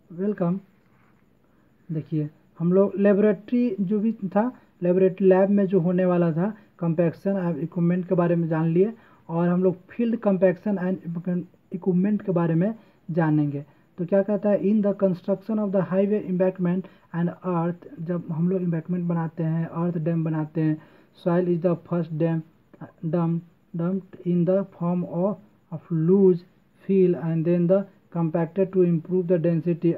Welcome. देखिए हम लोग लेबोरेटरी जो भी था, लेबोरेटरी लैब में जो होने वाला था कंपैक्शन एंड इक्विपमेंट के बारे में जान लिए, और हम लोग फील्ड कंपैक्शन एंड इक्विपमेंट के बारे में जानेंगे। तो क्या कहता है, in the construction of the highway embankment and earth, जब हम लोग एम्बैंकमेंट बनाते हैं, अर्थ डैम बनाते हैं, soil is the first dam dumped in the form of loose fill and then the compacted to improve the density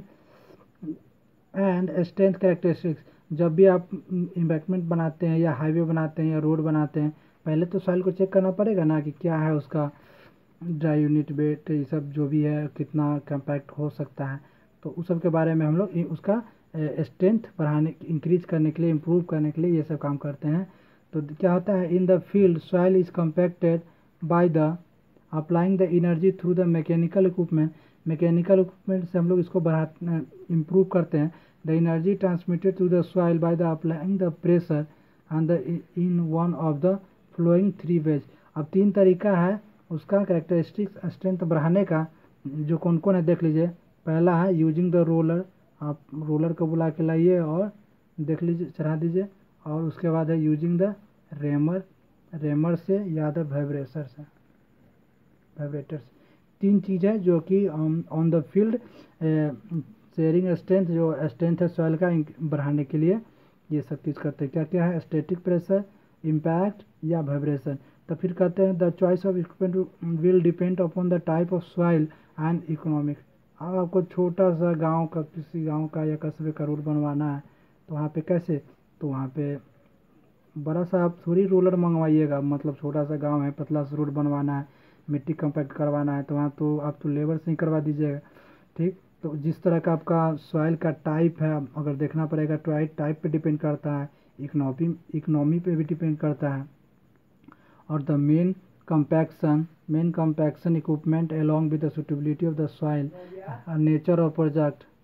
and strength characteristics। जब भी आप इम्बैंकमेंट बनाते हैं या हाईवे बनाते हैं या रोड बनाते हैं, पहले तो सॉइल को चेक करना पड़ेगा ना कि क्या है उसका ड्राई यूनिट वेट, ये सब जो भी है कितना कंपैक्ट हो सकता है। तो उस सब के बारे में हम लोग उसका स्ट्रेंथ बढ़ाने, इंक्रीज करने के लिए, इम्प्रूव करने के लिए ये सब काम करते हैं। तो क्या होता है, in the field soil is compacted by the applying the energy through the mechanical equipment. Mechanical equipment से हम लोग इसको बढ़ा इम्प्रूव करते हैं। The energy transmitted through the soil by the applying the pressure and the in one of the following three ways. अब तीन तरीका है उसका कैरेक्टरिस्टिक्स स्ट्रेंथ बढ़ाने का, जो कौन कौन है देख लीजिए। पहला है यूजिंग द रोलर, आप रोलर को बुला के लाइए और देख लीजिए, चढ़ा दीजिए। और उसके बाद है यूजिंग द रेमर, रेमर से या द वाइब्रेटर से, वाइब्रेटर्स। तीन चीज़ है जो कि on the field shearing strength, जो स्ट्रेंथ है सॉइल का बढ़ाने के लिए ये सब चीज़ करते हैं। क्या क्या है, स्टैटिक प्रेशर, इम्पैक्ट या वाइब्रेशन। तो फिर कहते हैं the choice of equipment will depend upon the type of soil and economic. आपको छोटा सा गांव का, किसी गांव का या कस्बे का रोड बनवाना है, तो वहाँ पे कैसे, तो वहाँ पे बड़ा सा आप थोड़ी रोलर मंगवाइएगा, मतलब छोटा सा गांव है, पतला सा रोड बनवाना है, मिट्टी कंपैक्ट करवाना है, तो वहाँ तो आप तो लेबर से ही करवा दीजिएगा। ठीक, तो जिस तरह का आपका सॉइल का टाइप है, अगर देखना पड़ेगा, टाइप पे डिपेंड करता है, इकोनॉमी पे भी डिपेंड करता है। और the main compaction equipment along with the suitability of the soil, nature of project